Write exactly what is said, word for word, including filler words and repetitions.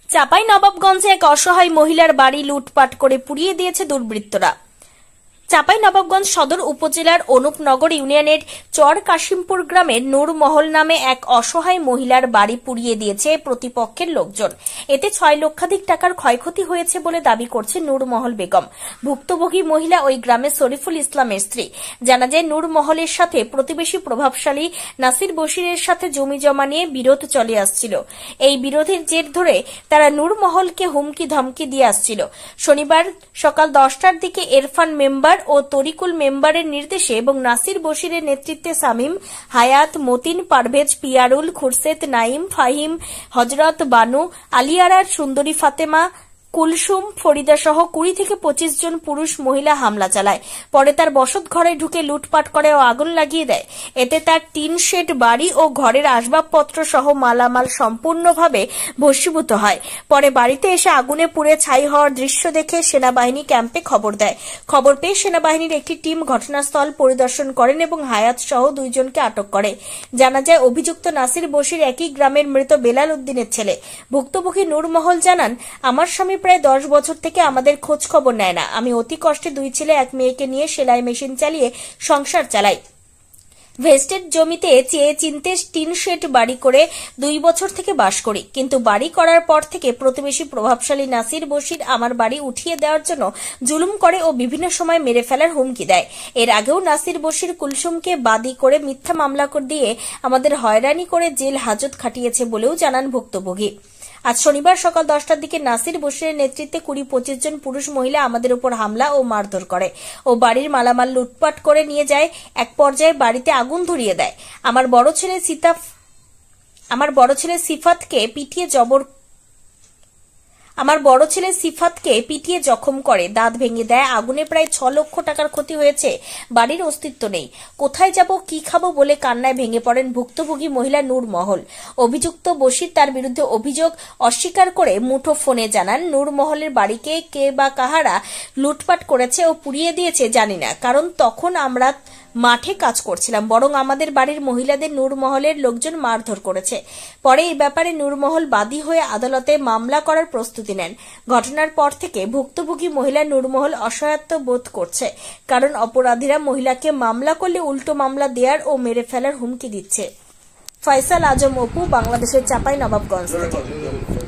চাঁপাইনবাবগঞ্জে এক অসহায় মহিলার বাড়ি লুটপাট করে পুড়িয়ে দিয়েছে দুর্বৃত্তরা। চাঁপাইনবাবগঞ্জ সদর উপজেলার অনুপনগর ইউনিয়নের চর কাশিমপুর গ্রামের নূরমহল নামে এক অসহায় মহিলার বাড়ি পুড়িয়ে দিয়েছে প্রতিপক্ষের লোকজন। এতে ছয় লক্ষাধিক টাকার ক্ষয়ক্ষতি হয়েছে বলে দাবি করছে নূরমহল বেগম। ভুক্তভোগী মহিলা ওই গ্রামের শরীফুল ইসলামের স্ত্রী। জানা যায়, নূরমহলের সাথে প্রতিবেশী প্রভাবশালী নাসির বশিরের সাথে জমি জমা নিয়ে বিরোধ চলে আসছিল। এই বিরোধের জের ধরে তারা নূরমহলকে হুমকি ধমকি দিয়ে আসছিল। শনিবার সকাল দশটার দিকে ইরফান মেম্বার ও তরিকুল মেম্বারের নির্দেশে এবং নাসির বশিরের নেতৃত্বে সামিম, হায়াত, মতিন, পারভেজ, পিয়ারুল, খুরশেদ, নাইম, ফাহিম, হজরত, বানু, আলিয়ারার, সুন্দরী ফাতেমা, কুলসুম, ফরিদা সহ কুড়ি থেকে পঁচিশ জন পুরুষ মহিলা হামলা চালায়। পরে তার বসত ঘরে ঢুকে লুটপাট করে ও আগুন লাগিয়ে দেয়। এতে তার টিন শেড বাড়ি ও ঘরের আসবাবপত্র সহ মালামাল সম্পূর্ণভাবে ভস্মীভূত হয়। পরে বাড়িতে এসে আগুনে পুড়ে ছাই হওয়ার দৃশ্য দেখে সেনাবাহিনী ক্যাম্পে খবর দেয়। খবর পেয়ে সেনাবাহিনীর একটি টিম ঘটনাস্থল পরিদর্শন করেন এবং হায়াত সহ দুইজনকে আটক করে। জানা যায়, অভিযুক্ত নাসির বশির একই গ্রামের মৃত বেলাল উদ্দিনের ছেলে। ভুক্তভোগী নূরমহল জানান, আমার স্বামী প্রায় দশ বছর থেকে আমাদের খোঁজ খবর নেয় না। আমি অতি কষ্টে দুই ছেলে এক মেয়েকে নিয়ে সেলাই মেশিন চালিয়ে সংসার চালাই। ভেস্টেড জমিতে চেয়ে চিনতে টিন শেড বাড়ি করে দুই বছর থেকে বাস করি, কিন্তু বাড়ি করার পর থেকে প্রতিবেশী প্রভাবশালী নাসির বশির আমার বাড়ি উঠিয়ে দেওয়ার জন্য জুলুম করে ও বিভিন্ন সময় মেরে ফেলার হুমকি দেয়। এর আগেও নাসির বশির কুলসুমকে বাদী করে মিথ্যা মামলা দিয়ে আমাদের হয়রানি করে জেল হাজত খাটিয়েছে বলেও জানান ভুক্তভোগী। আজ শনিবার সকাল দশটার দিকে নাসির বশিরের নেতৃত্বে কুড়ি পঁচিশ জন পুরুষ মহিলা আমাদের উপর হামলা ও মারধর করে ও বাড়ির মালামাল লুটপাট করে নিয়ে যায়। এক পর্যায়ে বাড়িতে আগুন ধরিয়ে দেয়। আমার বড় ছেলে সিতাফ আমার বড় ছেলে সিফাতকে পিটিয়ে জবর আমার বড় ছেলে সিফাতকে পিটিয়ে জখম করে, দাঁত ভেঙে দেয়। আগুনে প্রায় ছ লক্ষ টাকার ক্ষতি হয়েছে। বাড়ির অস্তিত্ব নেই। কোথায় যাব, কি খাবো বলে কান্নায় ভেঙে পড়েন ভুক্তভোগী মহিলা নূরমহল। অভিযুক্ত বশির তার বিরুদ্ধে অভিযোগ অস্বীকার করে মুঠো ফোনে জানান, নূরমহলের বাড়িকে কে বা কাহারা লুটপাট করেছে ও পুড়িয়ে দিয়েছে জানি না, কারণ তখন আমরা মাঠে কাজ করছিলাম, বরং আমাদের বাড়ির মহিলাদের নূরমহলের লোকজন মারধর করেছে। পরে এই ব্যাপারে নূরমহল বাদী হয়ে আদালতে মামলা করার প্রস্তুতি নেন। ঘটনার পর থেকে ভুক্তভোগী মহিলা নূরমহল অসহায়ত্ব বোধ করছে, কারণ অপরাধীরা মহিলাকে মামলা করলে উল্টো মামলা দেওয়ার ও মেরে ফেলার হুমকি দিচ্ছে। ফয়সাল আজম অপু, বাংলাদেশের চাঁপাইনবাবগঞ্জ থেকে।